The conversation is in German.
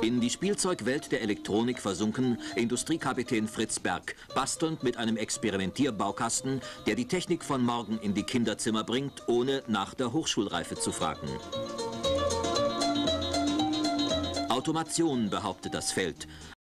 In die Spielzeugwelt der Elektronik versunken Industriekapitän Fritz Berg, bastelnd mit einem Experimentierbaukasten, der die Technik von morgen in die Kinderzimmer bringt, ohne nach der Hochschulreife zu fragen. Automation, behauptet das Feld.